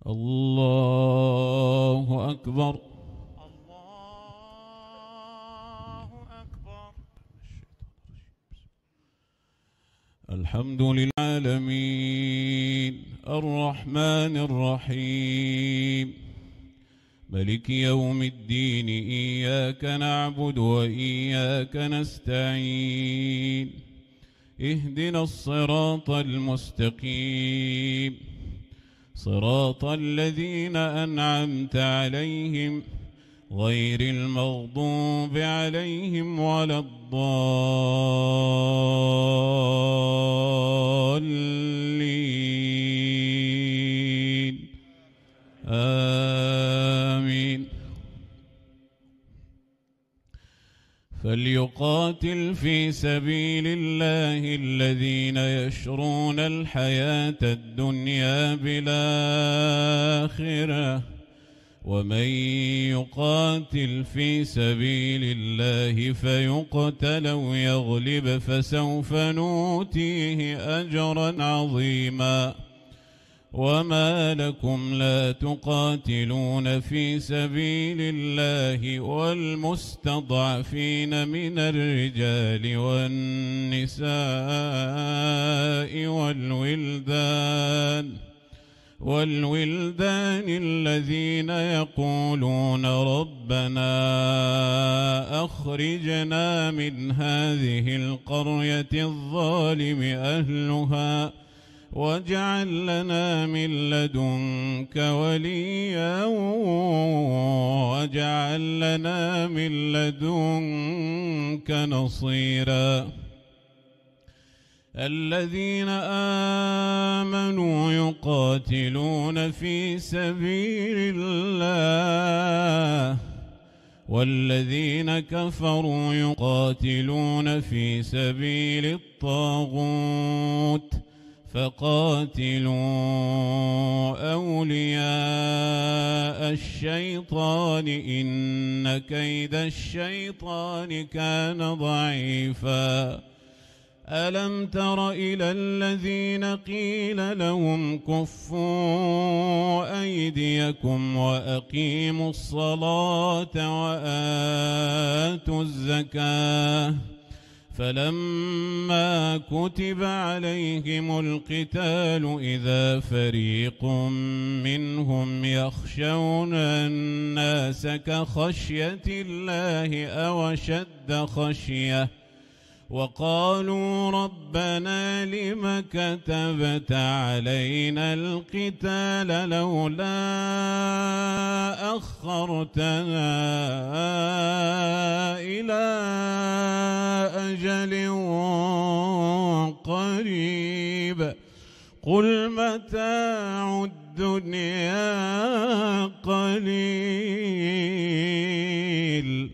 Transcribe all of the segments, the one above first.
الله أكبر. الله أكبر. الحمد للعالمين الرحمن الرحيم ملك يوم الدين، إياك نعبد وإياك نستعين، اهدنا الصراط المستقيم، صراط الذين أنعمت عليهم غير المغضوب عليهم ولا الضالين، آمين. فليقاتل في سبيل الله الذين يشرون الحياة الدنيا بالآخرة، ومن يقاتل في سبيل الله فيقتل أو يغلب فسوف نؤتيه أجرا عظيما. وما لكم لا تقاتلون في سبيل الله والمستضعفين من الرجال والنساء والولدان الذين يقولون ربنا أخرجنا من هذه القرية الظالم أهلها واجعل لنا من لدنك وليا واجعل لنا من لدنك نصيرا. الذين آمنوا يقاتلون في سبيل الله والذين كفروا يقاتلون في سبيل الطاغوت فقاتلوا أولياء الشيطان إن كيد الشيطان كان ضعيفا. ألم تر إلى الذين قيل لهم كفوا أيديكم وأقيموا الصلاة وآتوا الزكاة فلما كتب عليهم القتال إذا فريق منهم يخشون الناس كخشية الله أو أشد خشية وقالوا ربنا لم كتبت علينا القتال لولا أخرتنا إلى أجل قريب قل متاع الدنيا قليل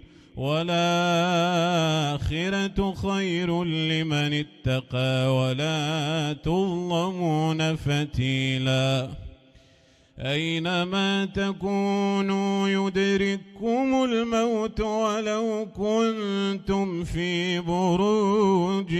والآخرة خير لمن اتقى ولا تظلمون فتيلا. أينما تكونوا يدرككم الموت ولو كنتم في بروج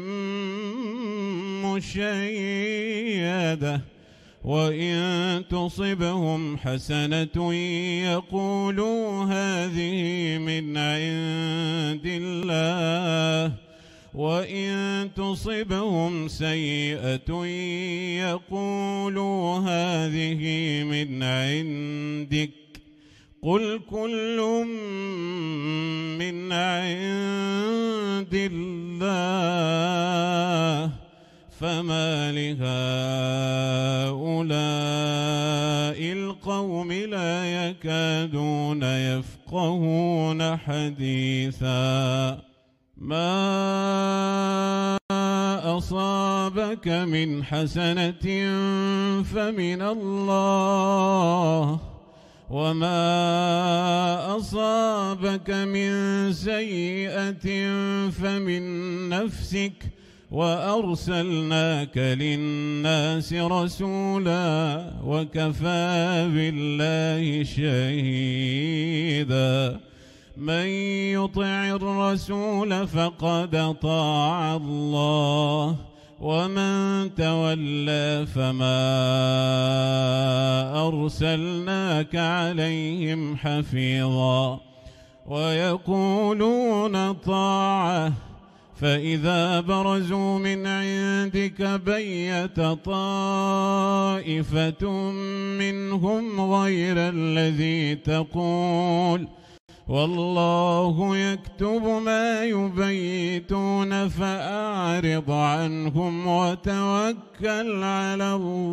مشيدة وإن تصبهم حسنة يقولوا هذه من عند الله وإن تصبهم سيئة يقولوا هذه من عندك قل كل من عند الله فما لهؤلاء القوم لا يكادون يفقهون حديثا. ما أصابك من حسنة فمن الله وما أصابك من سيئة فمن نفسك وأرسلناك للناس رسولا وكفى بالله شهيدا. من يطع الرسول فقد أطاع الله ومن تولى فما أرسلناك عليهم حفيظا ويقولون طاعة فإذا برزوا من عندك بيت طائفة منهم غير الذي تقول والله يكتب ما يبيتون فأعرض عنهم وتوكل على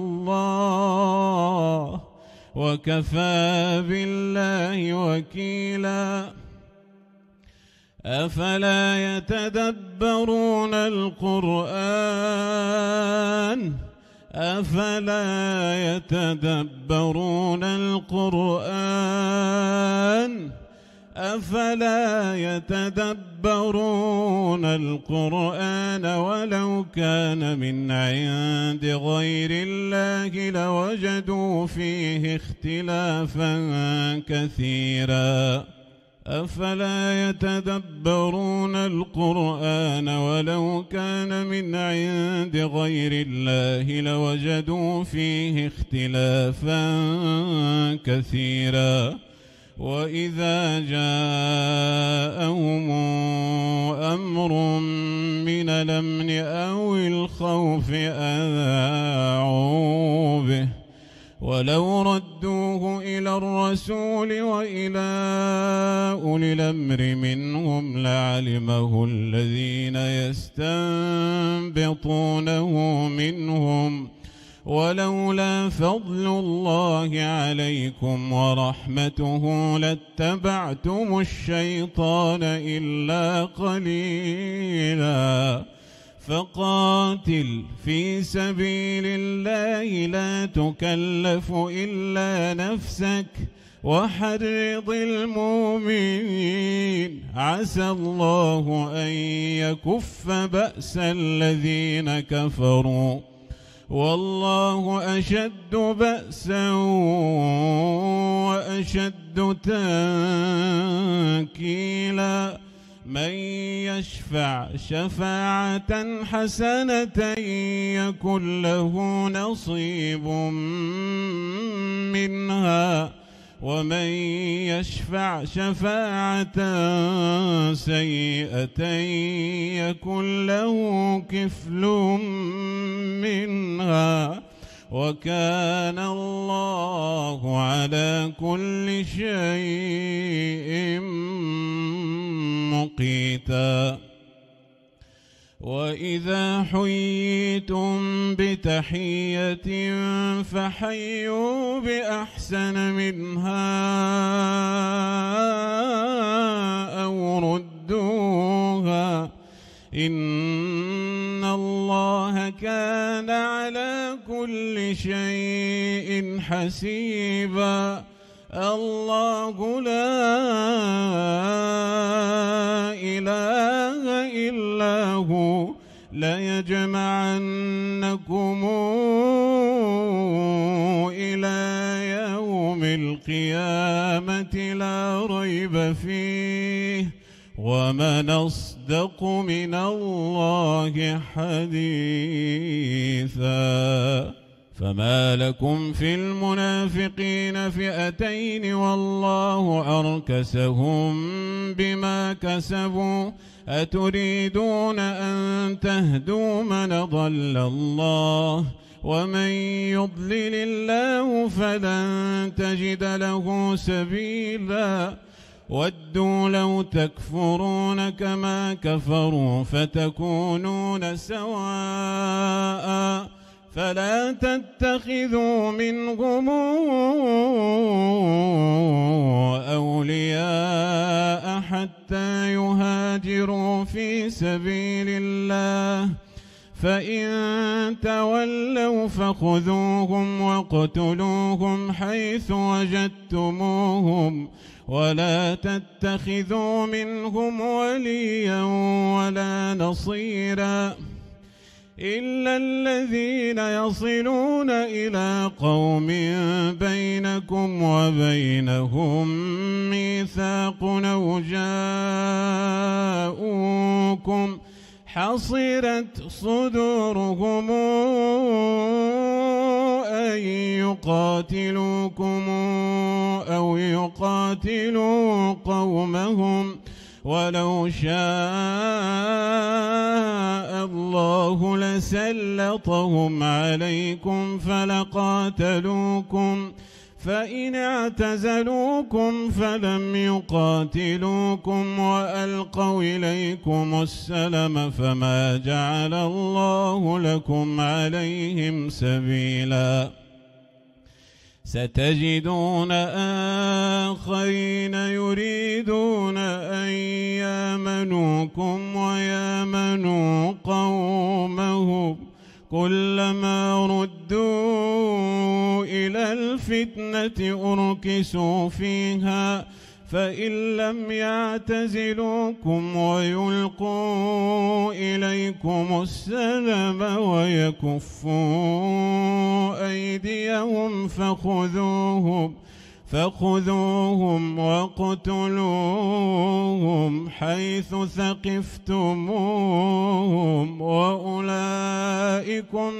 الله وكفى بالله وكيلا أفلا يتدبرون القرآن أفلا يتدبرون القرآن ولو كان من عند غير الله لوجدوا فيه اختلافا كثيرا أفلا يتدبرون القرآن ولو كان من عند غير الله لوجدوا فيه اختلافا كثيرا وإذا جاءهم أمر من الأمن أو الخوف أذاعوا به ولو ردوه إلى الرسول وإلى أولي الأمر منهم لعلمه الذين يستنبطونه منهم ولولا فضل الله عليكم ورحمته لاتبعتم الشيطان إلا قليلا فقاتل في سبيل الله لا تكلف إلا نفسك وحرض المؤمنين عسى الله أن يكف بأس الذين كفروا والله أشد بأسا وأشد تنكيلا من يشفع شفاعة حسنة يكن له نصيب منها ومن يشفع شفاعة سيئة يكن له كفل منها وكان الله على كل شيء مقيتا وإذا حييتم بتحية فحيوا بأحسن منها أو ردوها إن الله كان على كل شيء حسيبا الله لا إله إلا هو ليجمعنكم إلى يوم القيامة لا ريب فيه ومن أصدق من الله حديثا فما لكم في المنافقين فئتين والله أركسهم بما كسبوا أتريدون أن تهدوا من ضل الله ومن يضلل الله فلن تجد له سبيلا ودوا لو تكفرون كما كفروا فتكونون سواء فلا تتخذوا منهم أولياء حتى يهاجروا في سبيل الله فإن تولوا فخذوهم واقتلوهم حيث وجدتموهم ولا تتخذوا منهم وليا ولا نصيرا إلا الذين يصلون إلى قوم بينكم وبينهم ميثاق أو جاءوكم حصرت صدورهم أن يقاتلوكم أو يقاتلوا قومهم ولو شاء الله لسلطهم عليكم فلقاتلوكم فإن اعتزلوكم فلم يقاتلوكم وألقوا إليكم السلم فما جعل الله لكم عليهم سبيلا ستجدون آخرين يريدون أن يامنوكم ويامنوا قومهم كلما ردوا إلى الفتنة أركسوا فيها فإن لم يعتزلوكم ويلقوا إليكم السلم ويكفوا أيديهم فخذوهم واقتلوهم حيث ثقفتموهم وأولئكم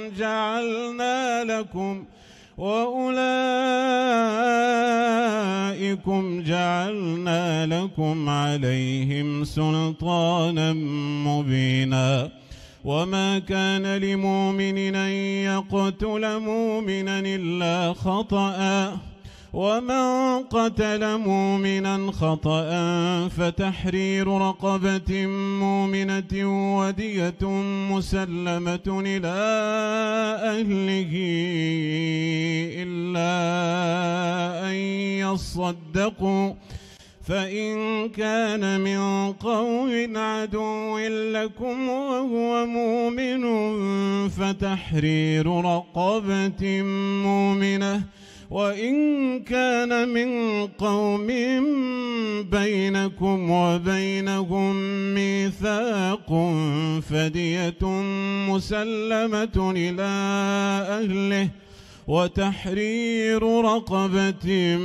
جعلنا لكم عليهم سلطانا مبينا وما كان لمؤمن أن يقتل مؤمنا إلا خطأ ومن قتل مؤمنا خطأ فتحرير رقبة مؤمنة ودية مسلمة إلى أهله إلا أن يصدقوا فإن كان من قوم عدو لكم وهو مؤمن فتحرير رقبة مؤمنة وإن كان من قوم بينكم وبينهم ميثاق فدية مسلمة إلى أهله وتحرير رقبة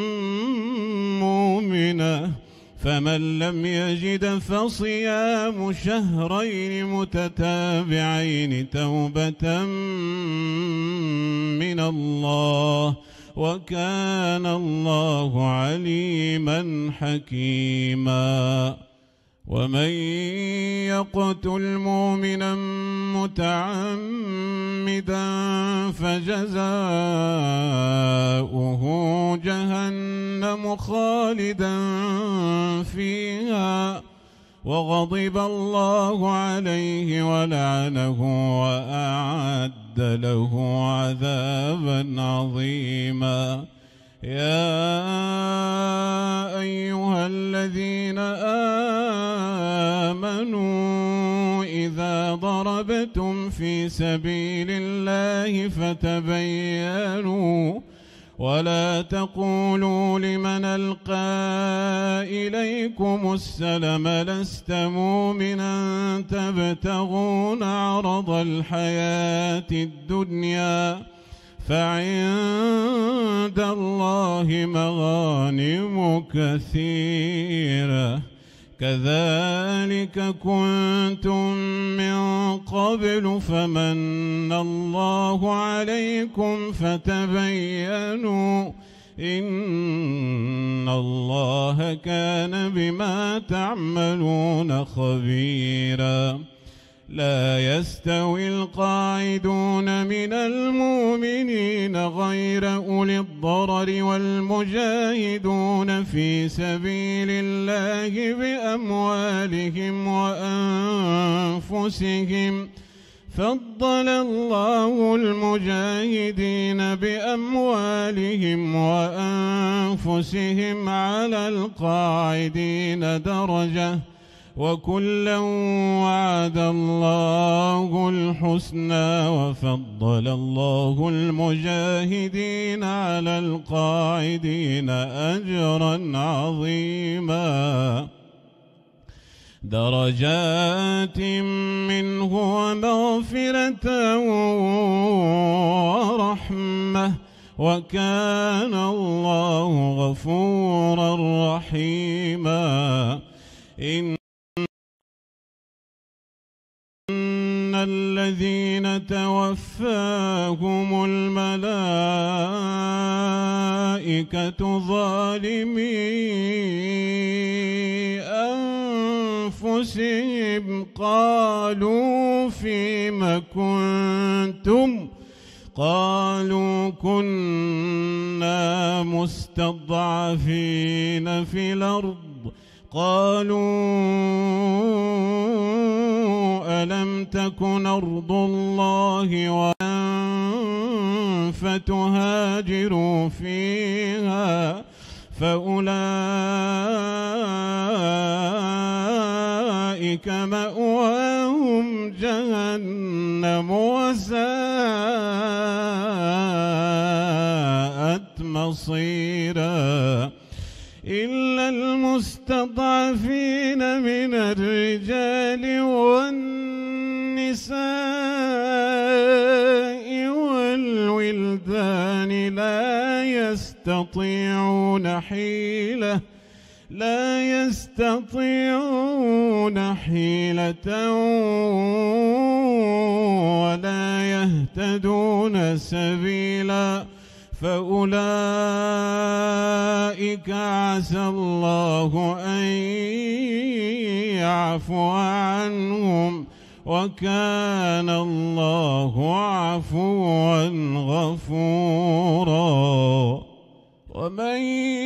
مؤمنة فمن لم يجد فصيام شهرين متتابعين توبة من الله وكان الله عليما حكيما ومن يقتل مؤمنا متعمدا فجزاؤه جهنم خالدا فيها وغضب الله عليه ولعنه وأعد له عذابا عظيما يا أيها الذين آمنوا إذا ضربتم في سبيل الله فتبينوا ولا تقولوا لمن ألقى إليكم السلم لست مؤمنا تبتغون عرض الحياة الدنيا فعند الله مغانم كثيرة كذلك كنتم من قبل فمن الله عليكم فتبينوا إن الله كان بما تعملون خبيرا لا يستوي القاعدون من المؤمنين غير أولي الضرر والمجاهدون في سبيل الله بأموالهم وأنفسهم فضل الله المجاهدين بأموالهم وأنفسهم على القاعدين درجة وكلا وعد الله الحسنى وفضل الله المجاهدين على القاعدين أجرا عظيما درجات منه ومغفرة ورحمة وكان الله غفورا رحيما يتوفاهم الملائكة ظالمي أنفسهم قالوا فيم كنتم قالوا كنا مستضعفين في الأرض قالوا ألم تكن أرض الله فتهاجروا فيها فأولئك مأواهم جهنم وساءت مصيرا إلا المستضعفين من الرجال والنساء والولدان لا يستطيعون حيلة ولا يهتدون سبيلا فأولئك عسى الله أن يعفو عنهم وكان الله عفوا غفورا ومن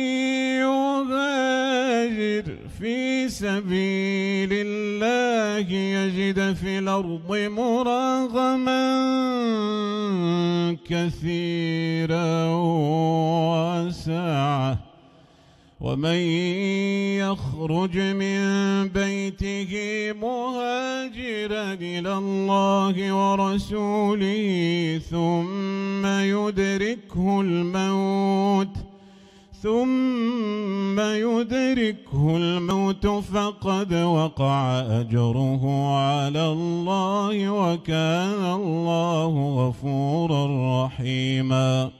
يهاجر في سبيل الله يجد في الأرض مراغما كثيرا وسعة ومن يخرج من بيته مهاجرا إلى الله ورسوله ثم يدركه الموت فقد وقع أجره على الله وكان الله غفورا رحيما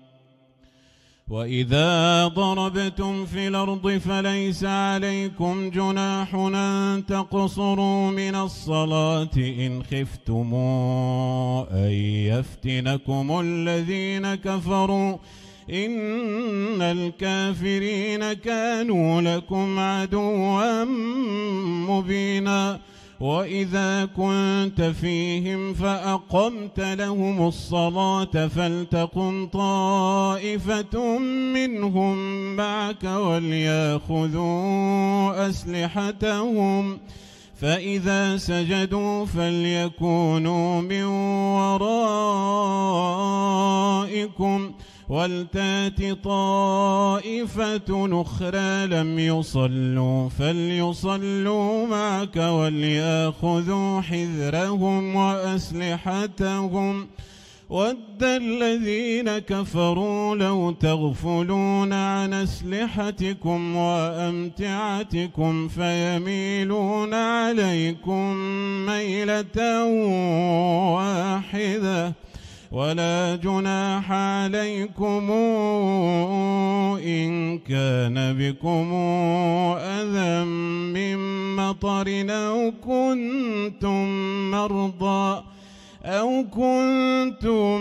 وإذا ضربتم في الأرض فليس عليكم جناح أن تقصروا من الصلاة إن خفتم أن يفتنكم الذين كفروا إن الكافرين كانوا لكم عدوا مبينا وإذا كنت فيهم فأقمت لهم الصلاة فلتقم طائفة منهم معك وليأخذوا أسلحتهم فإذا سجدوا فليكونوا من ورائكم ولتات طائفة أخرى لم يصلوا فليصلوا معك وليأخذوا حذرهم وأسلحتهم ود الذين كفروا لو تغفلون عن أسلحتكم وأمتعتكم فيميلون عليكم ميلة واحدة ولا جناح عليكم إن كان بكم أذى من مطر أو كنتم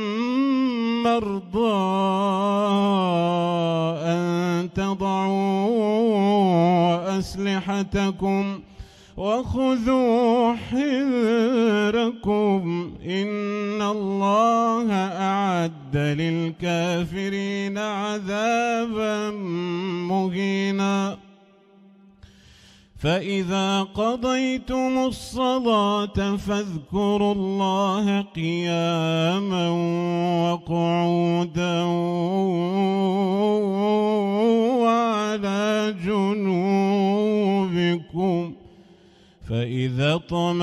مرضى أن تضعوا أسلحتكم وخذوا حذركم إن الله أعد للكافرين عذابا مهينا فإذا قضيتم الصلاة فاذكروا الله قياما وقعودا وعلى جنوبكم فإذا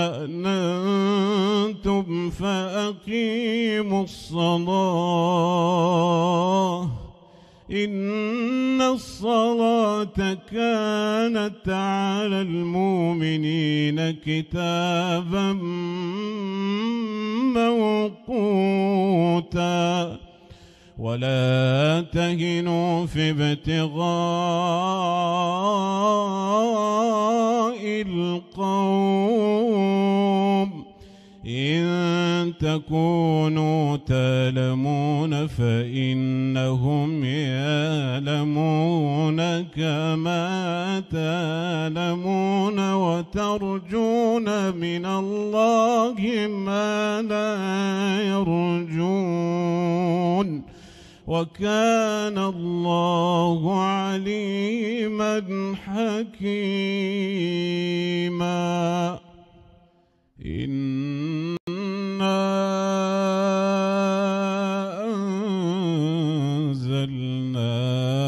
اطمأننتم فأقيموا الصلاة إن الصلاة كانت على المؤمنين كتابا موقوتا ولا تهنوا في ابتغاء القوم إن تكونوا تعلمون فإنهم يعلمون كما تعلمون وترجون من الله ما لا يرجون وكان الله عليما حكيما. إنا أنزلنا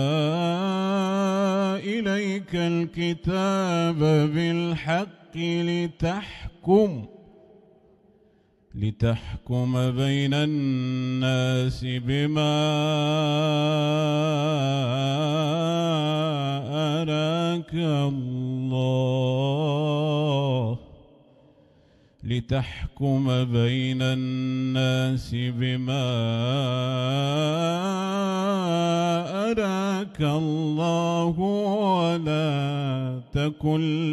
إليك الكتاب بالحق لتحكم بين الناس بما أراك الله لتحكم بين الناس بما أراك الله ولا تكن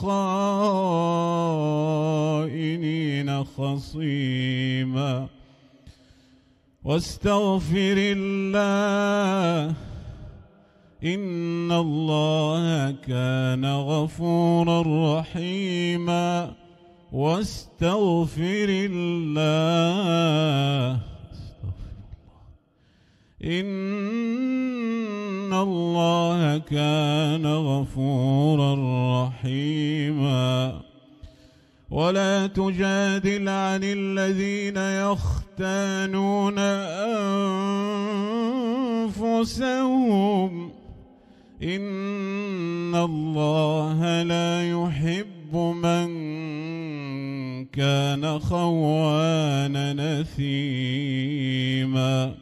للخائنين خصيما. واستغفر الله إن الله كان غفورا رحيما. واستغفر الله إن الله كان غفورا رحيما. ولا تجادل عن الذين يختانون أنفسهم إن الله لا يحب من كان خوانا نثيما.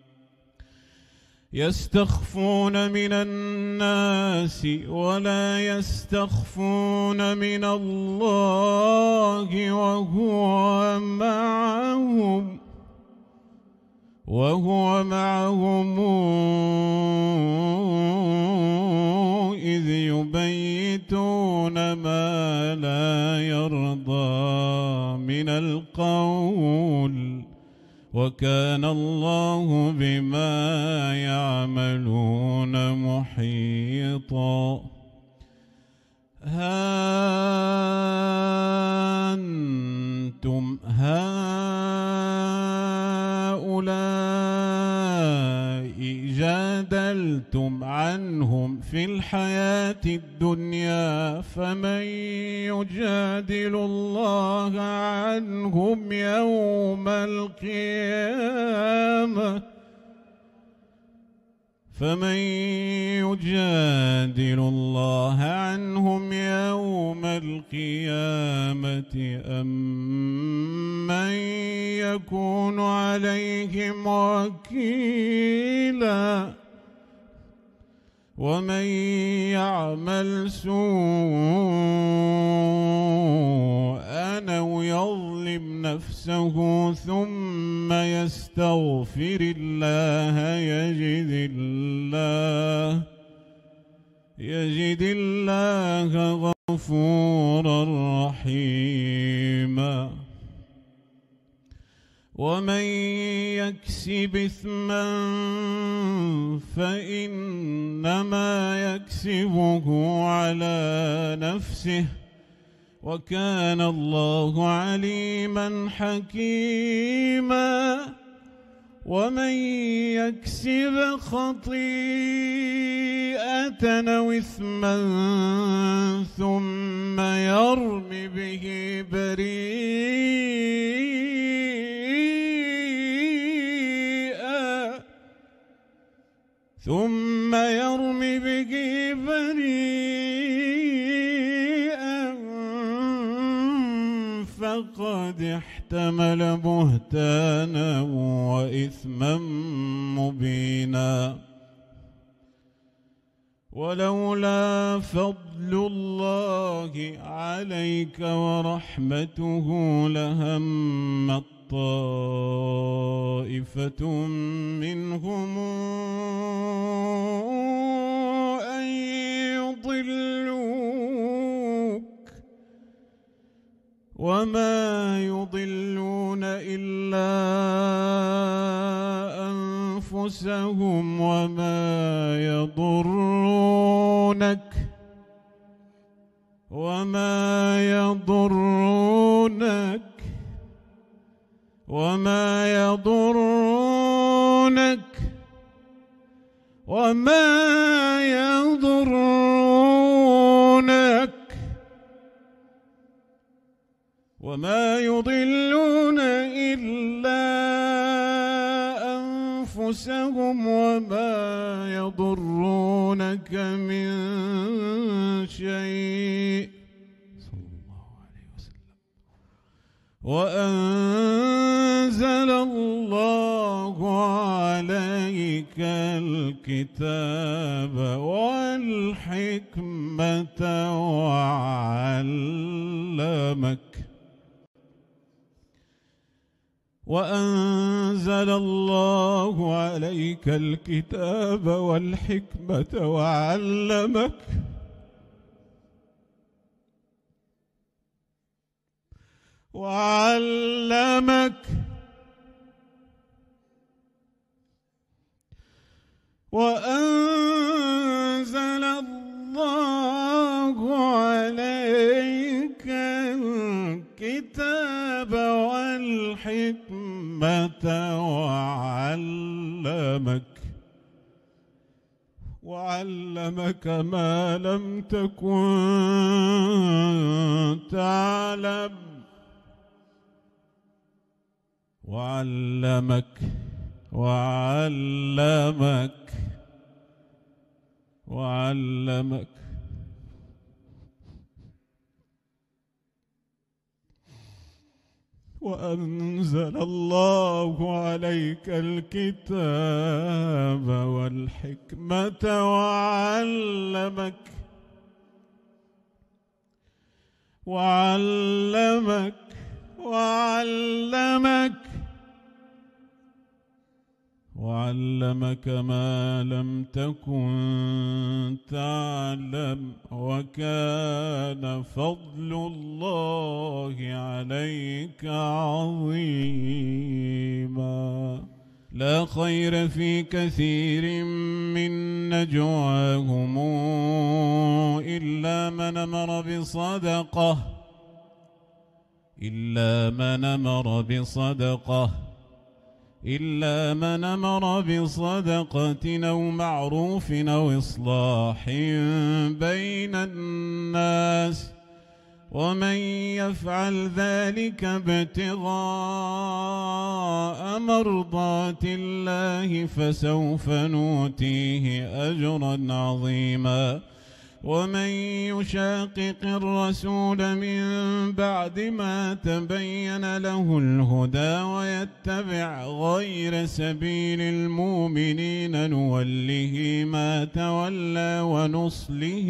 يستخفون من الناس ولا يستخفون من الله وهو معهم إذ يبيتون ما لا يرضى من القول وكان الله بما يعملون محيطا. أنتم هؤلاء جادلتم عنهم في الحياة الدنيا فمن يجادل الله عنهم يوم القيامة أم من يكون عليهم وكيلا. ومن يعمل سوءا أو يظلم نفسه ثم يستغفر الله يجد الله غفورا رحيما. ومن يكسب إثما فإنما يكسبه على نفسه وكان الله عليما حكيما. ومن يكسب خطيئة أو إثما ثم يرم به بريئا فقد احتمل بهتانا وإثما مبينا. ولولا فضل الله عليك ورحمته لهمت طائفة منهم أن يضلوك وما يضلون إلا أنفسهم وما يضرونك وما يضلون إلا أنفسهم وما يضرونك من شيء صلى الله عليه وسلم. وأنزل الله عليك الكتاب والحكمة وأنزل الله عليك الكتاب والحكمة وأنزل الله عليك الكتاب والحكمة وعلمك ما لم تكن تعلم وعلمك وأنزل الله عليك الكتاب والحكمة وعلمك ما لم تكن تعلم وكان فضل الله عليك عظيما. لا خير في كثير من نجواهم إلا من أمر بصدقة أو معروف أو إصلاح بين الناس ومن يفعل ذلك ابتغاء مرضات الله فسوف نؤتيه أجرا عظيما. ومن يشاقق الرسول من بعد ما تبين له الهدى ويتبع غير سبيل المؤمنين نوله ما تولى ونصله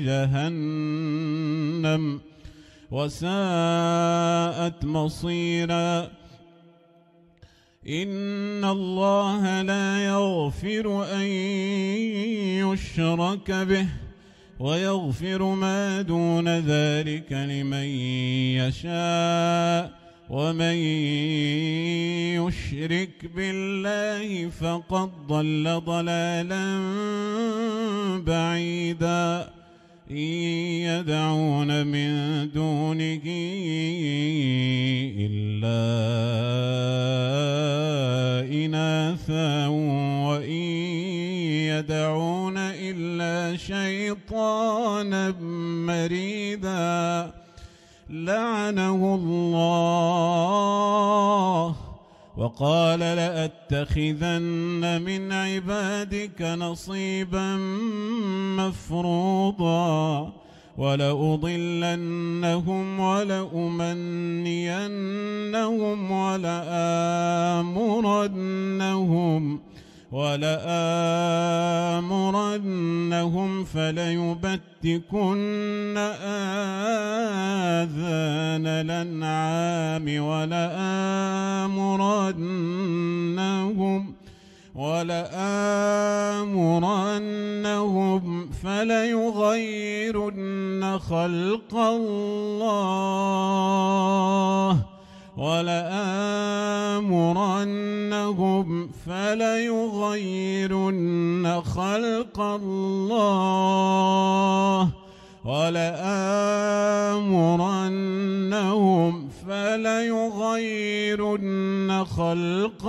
جهنم وساءت مصيرا. إن الله لا يغفر أن يشرك به ويغفر ما دون ذلك لمن يشاء ومن يشرك بالله فقد ضل ضلالا بعيدا. إن يدعون من دونه إلا إناثا وإن يدعون إلا شيطانا مريدا لعنه الله وقال لأتخذن من عبادك نصيبا مفروضا ولأضلنهم ولأمنينهم ولآمرنهم فليبتكن آذان الأنعام ولآمرنهم فليغيرن خلق الله ولآمرنهم فليغيرن خلق الله ولآمرنهم فليغيرن خلق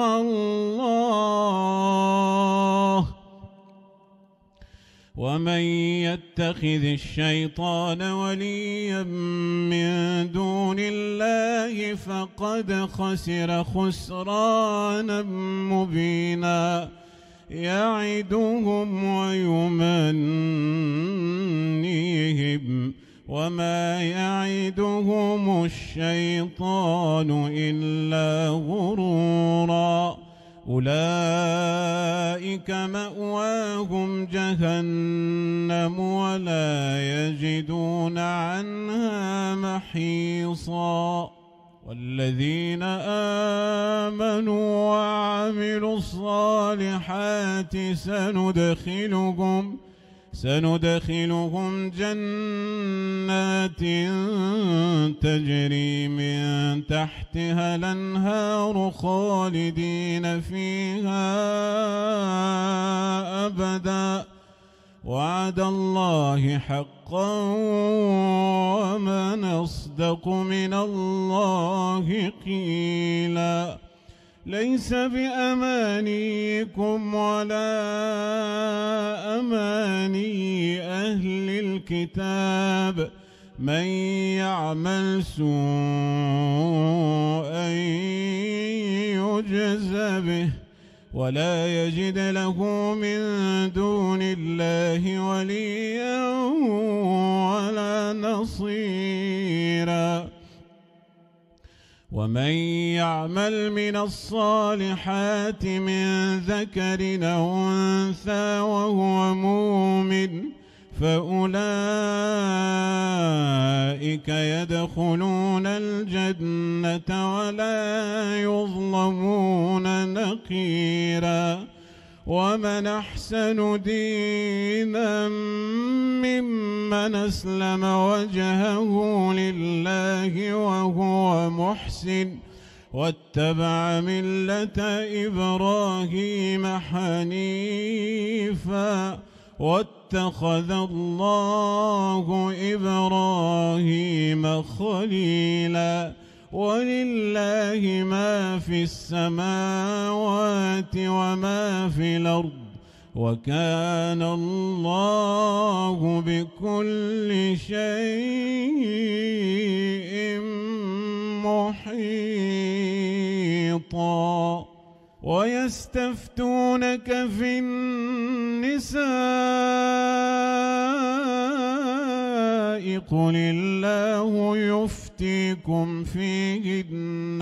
الله ومن يتخذ الشيطان وليا من دون الله فقد خسر خسرانا مبينا يعدهم ويمنيهم وما يعدهم الشيطان إلا غرورا أولئك مأواهم جهنم ولا يجدون عنها محيصا والذين آمنوا وعملوا الصالحات سندخلهم جنات تجري من تحتها الأنهار خالدين فيها أبدا وعد الله حقا ومن أصدق من الله قيلا ليس بأمانيكم ولا أماني أهل الكتاب من يعمل سوءا يجز به ولا يجد له من دون الله وليا ولا نصيرا ومن يعمل من الصالحات من ذكر أو أنثى وهو مؤمن فأولئك يدخلون الجنة ولا يظلمون نقيرا ومن أحسن دينا ممن أسلم وجهه لله وهو محسن واتبع ملة إبراهيم حنيفا واتخذ الله إبراهيم خليلا ولله ما في السماوات وما في الأرض وكان الله بكل شيء محيطا ويستفتونك في النساء قل الله يفتيكم فيهن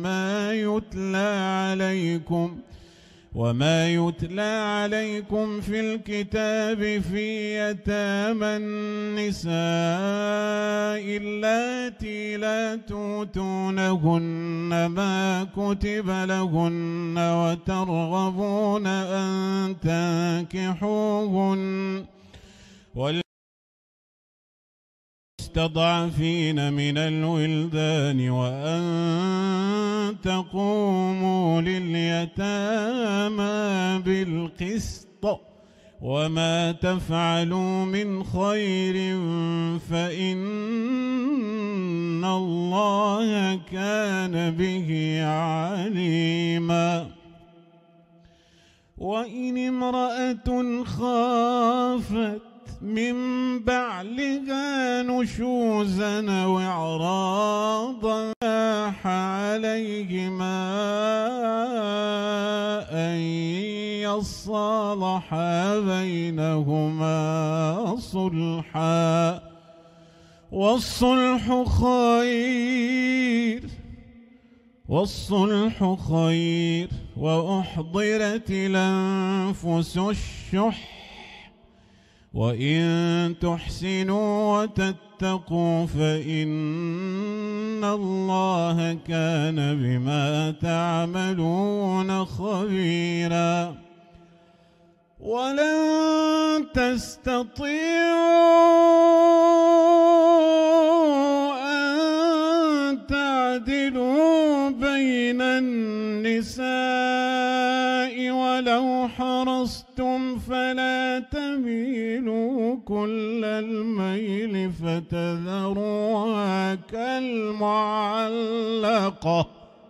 وما يتلى عليكم في الكتاب في يتامى النساء اللاتي لا تؤتونهن ما كتب لهن وترغبون أن تنكحوهن والمستضعفين من الولدان وأن تقوموا لليتامى بالقسط وما تفعلوا من خير فإن الله كان به عليما وإن امرأة خافت من بعلها نشوزا أو إعراضا عليهما أن يصالحا بينهما صلحا والصلح خير وأحضرت الأنفس الشح وإن تحسنوا وتتقوا فإن الله كان بما تعملون خبيرا ولن تستطيعوا أن تعدلوا بين النساء ولو حرصتم فلا تميلوا كل الميل فتذروها كالمعلقة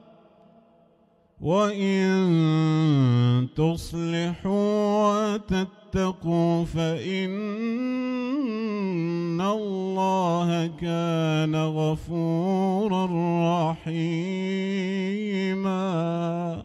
وإن تصلحوا وتتقوا فإن الله كان غفورا رحيما.